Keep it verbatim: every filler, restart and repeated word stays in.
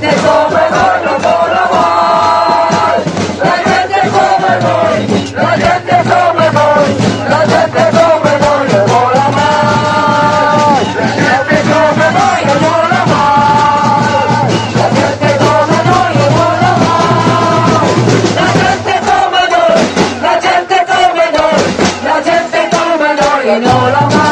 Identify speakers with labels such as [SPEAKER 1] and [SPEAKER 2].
[SPEAKER 1] gente come noi non vola mai, la gente come noi, la gente come noi, la gente come noi non vola mai, la gente come noi non vola mai, la gente come noi non vola mai, la gente come noi, la gente come noi, la gente come noi non vola mai.